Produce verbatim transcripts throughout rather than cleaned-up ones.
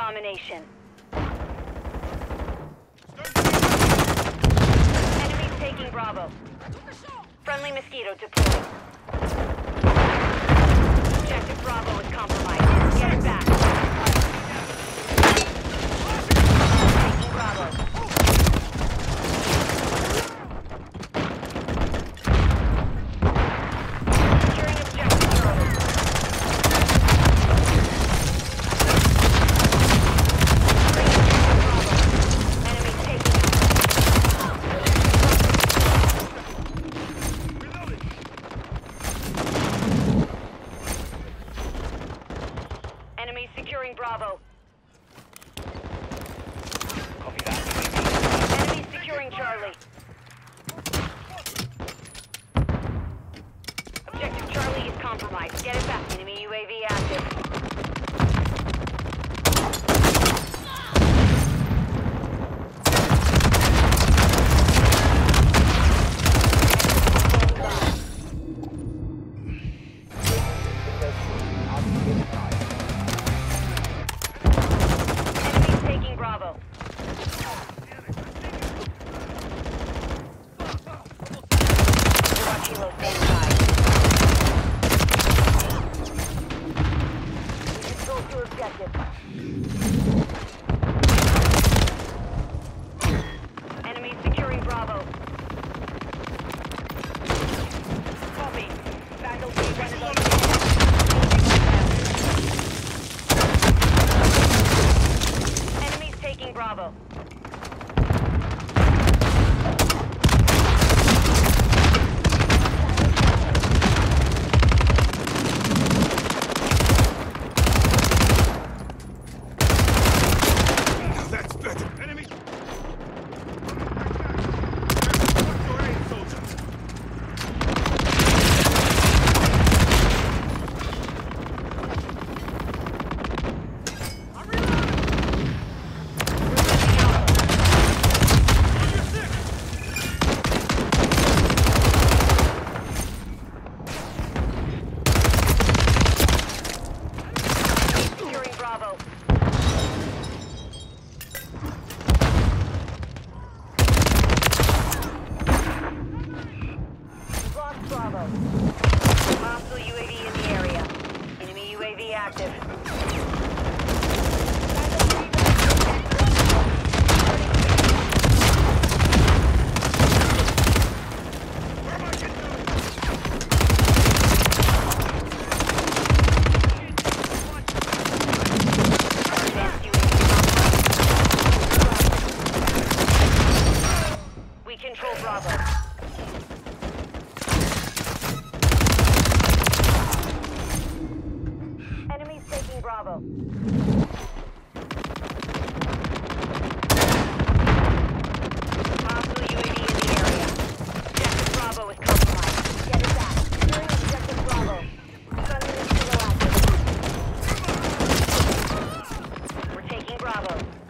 domination. Enemies taking Bravo. Friendly Mosquito deployed. Objective Bravo is compromised. Get it back. Taking Bravo. Securing objective Charlie. Enemies taking Enemies securing Bravo. Copy that. Enemies securing Charlie. Objective Charlie is compromised. Get it back. Enemy U A V active. Enemies taking Bravo. Rgl stand by. Control to objective. Enemies securing Bravo. Copy. Vandal B one is on the Enemies taking Bravo. That's better. Enemy. Your aim, soldier. I'm reloading. Securing Bravo. Lost Bravo. Hostile U A V in the area. Enemy U A V active. Where am I getting We control Bravo. Enemies taking Bravo. Hostile U A V in the area. Objective Bravo is compromised. Get it back. Securing objective Bravo. Friendly mosquito active. We're taking Bravo.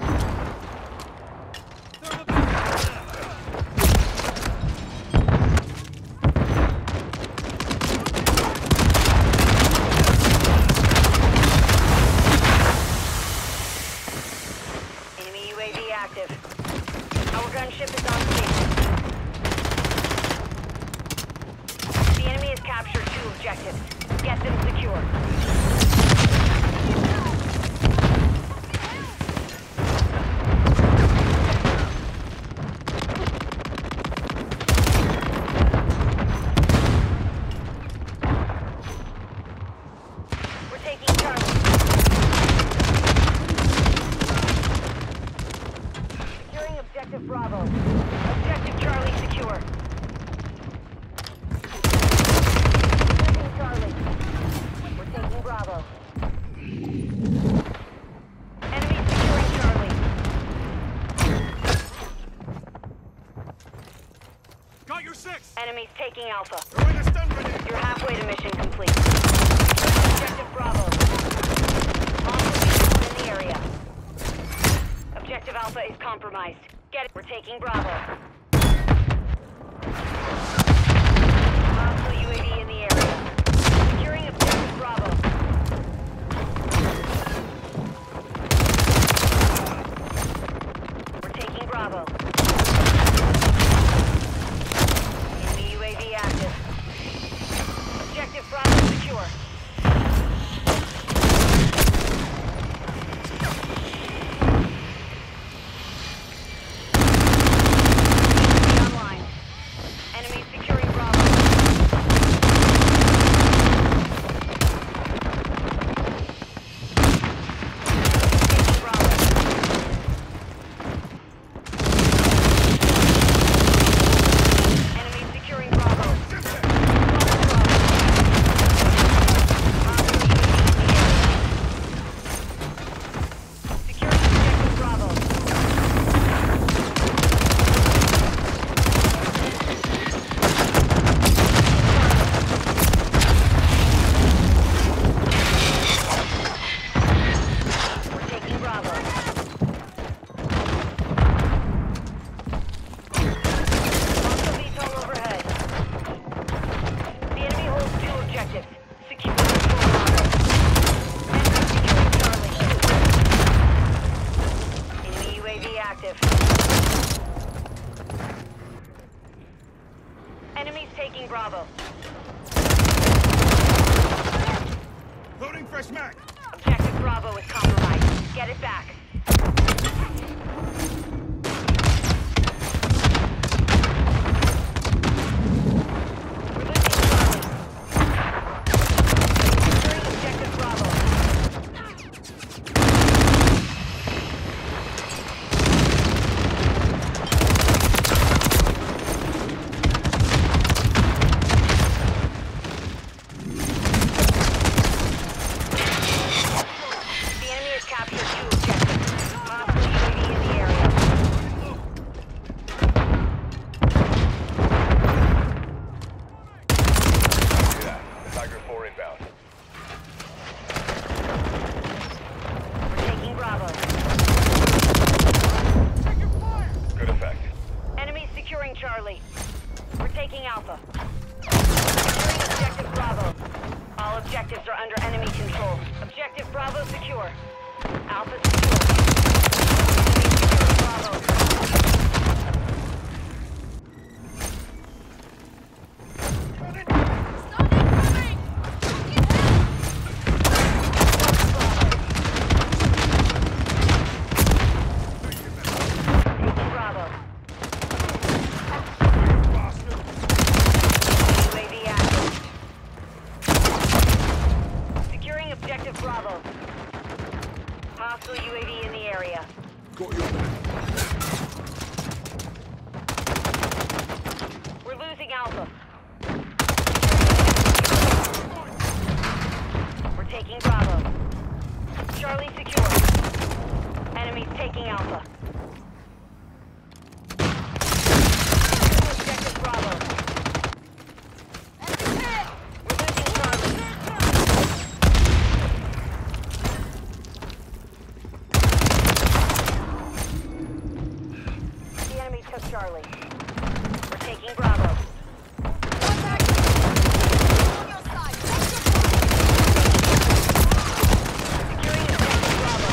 Enemy U A V active. Our gunship is on station. The enemy has captured two objectives. Get them secure. We're taking Charlie. Securing objective Bravo. Objective Charlie secure. Taking Charlie. We're taking Bravo. Enemy securing Charlie. Got your six. Enemies taking Alpha. Throwing a stun grenade. You're halfway to mission complete. Objective Bravo. Hostile in the area. Objective Alpha is compromised. Get it. We're taking Bravo. Hostile U A V in the area. Securing objective Bravo. objectives are under enemy control. Objective Bravo secure. Alpha secure. Enemy secure Bravo. Objective Bravo. Hostile U A V in the area. Got your back. We're losing Alpha. We're taking Bravo. Charlie secure. Enemies taking Alpha. Objective Bravo. Charlie. We're taking Bravo. Contact! On your side! Securing objective Bravo.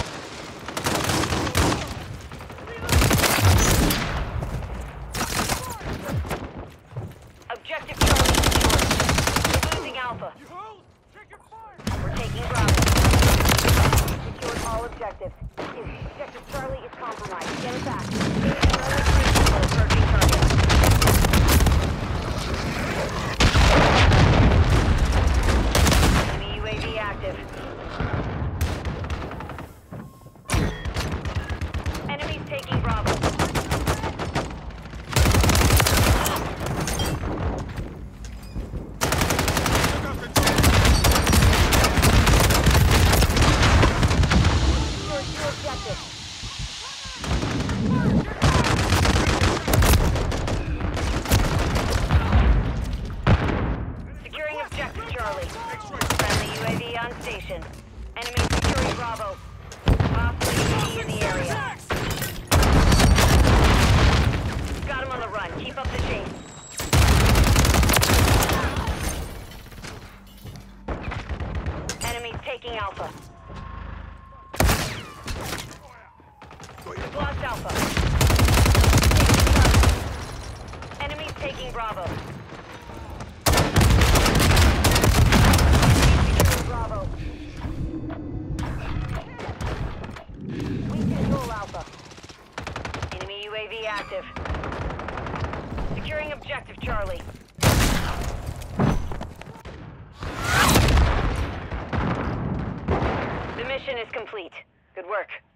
Objective Charlie secured. We're losing Alpha. We're taking Bravo. Secured all objectives. Objective Charlie is compromised. Get it back. Searching target. Enemy U A V active. Enemies taking Bravo. Secure two objectives. Charlie. Friendly U A V on station. Enemy securing Bravo. Hostile U A V in the area. Got him on the run. Keep up the chase. Enemies taking Alpha. We've lost Alpha. Enemies taking Bravo. Bravo. We control Alpha. Enemy U A V active. Securing objective Charlie. The mission is complete. Good work.